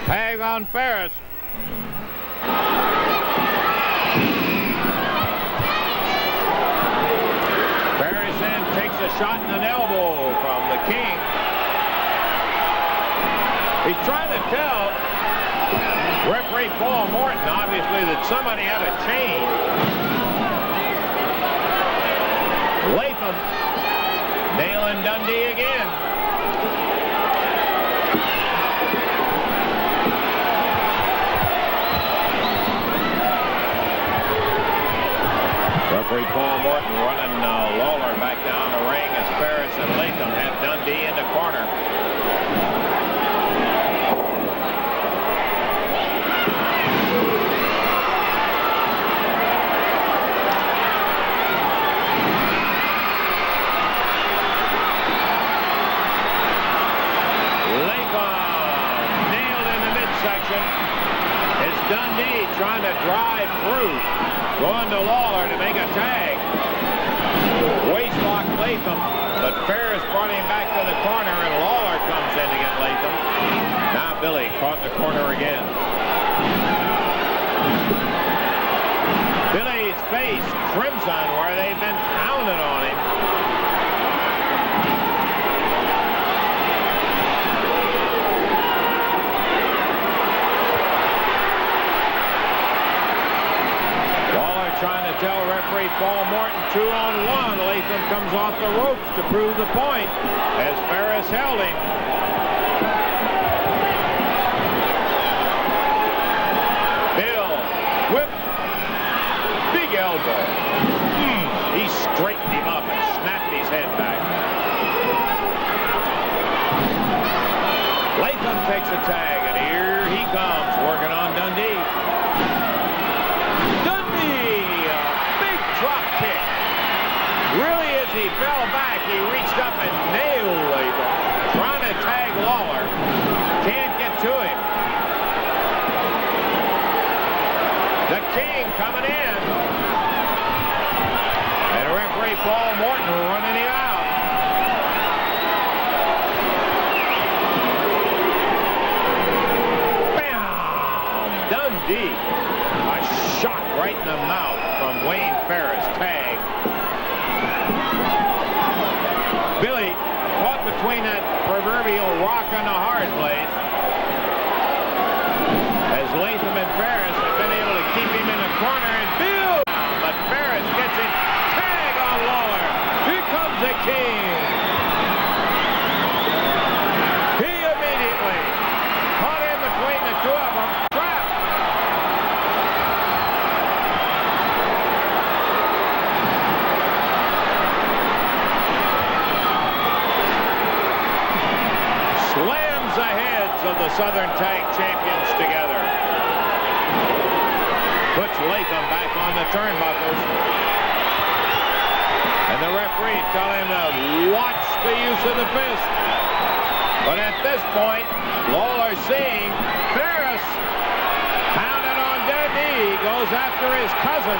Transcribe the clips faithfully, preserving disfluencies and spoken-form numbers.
Tag on Ferris. Ferris then takes a shot and an elbow from the King. He's trying to tell referee Paul Morton, obviously, that somebody had a chain. Latham nailing Dundee again. Referee Paul Morton running uh, Lawler back down the ring as Ferris and Latham have Dundee in the corner. It's Dundee trying to drive through, going to Lawler to make a tag. Waistlock Latham, but Ferris brought him back to the corner, and Lawler comes in to get Latham. Now Billy caught in the corner again. Billy's face crimson where they've been pounding on him. Trying to tell referee Paul Morton two on one. Latham comes off the ropes to prove the point as Ferris held him. Bill whip, big elbow. Mm, he straightened him up and snapped his head back. Latham takes a tag, and here he comes working on Dundee. Really, as he fell back, he reached up and nailed Latham, trying to tag Lawler. Can't get to him. The King coming in. And referee Paul Morton running him out. Bam! Dundee. A shot right in the mouth from Wayne Ferris. Tag. Billy caught between that proverbial rock and a hard place as Latham and Ferris have been able to keep him in the corner, and Bill, but Ferris gets him. Tag on Lawler. Here comes the King. He immediately caught in between the two of them. Trap. Slams the heads of the Southern Tag Champions together. Puts Latham back on the turnbuckles. And the referee telling him to watch the use of the fist. But at this point, Lawler seeing Ferris pounding on Dundee, goes after his cousin.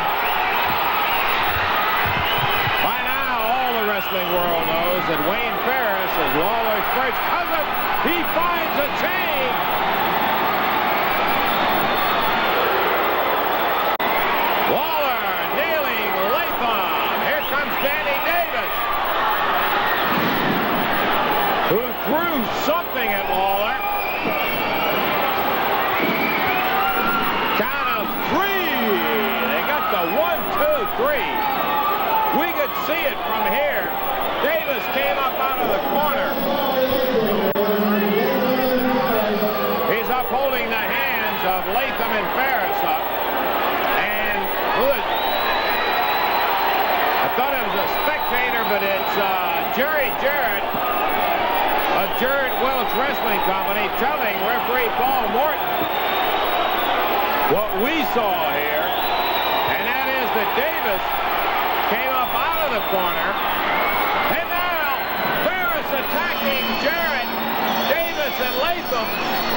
By now, all the wrestling world knows that Wayne Ferris is Lawler's first cousin. He finds a chain. Lawler nailing Latham. Here comes Danny Davis, who threw something at Lawler. Count of three. They got the one, two, three. We could see it from here. Davis came up out of the corner. He's upholding the hands of Latham and Ferris up. And good. I thought it was a spectator, but it's uh, Jerry Jarrett of Jarrett Welch Wrestling Company telling referee Paul Morton what we saw here. And that is that Davis came up out of the corner. And now Ferris attacking Jarrett, Davis, and Latham.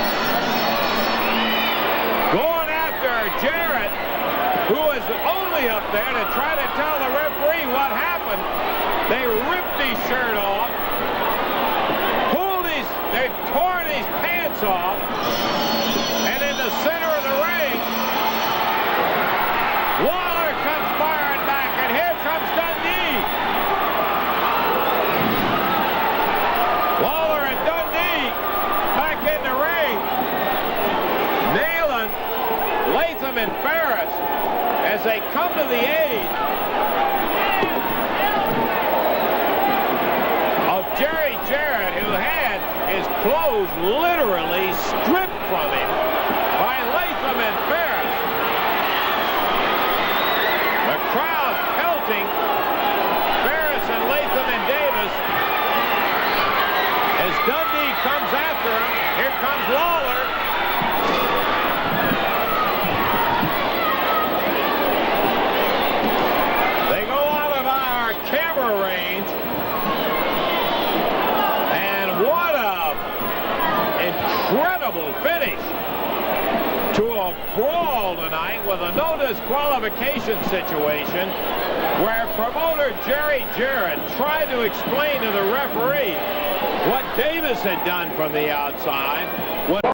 Going after Jarrett, who was only up there to try to tell the referee what happened. They ripped his shirt off, pulled his, they've torn his pants off. the center of the ring. Lawler comes firing back, and here comes Dundee. Lawler and Dundee back in the ring. Neyland, Latham, and Ferris as they come to the aid of Jerry Jarrett, who had his clothes literally stripped from him by Latham and Ferris. The crowd pelting Ferris and Latham and Davis as Dundee comes after him. Here comes Lawler. They go out of our camera range. And what a incredible finish to a brawl tonight with a no disqualification situation where promoter Jerry Jarrett tried to explain to the referee what Davis had done from the outside. What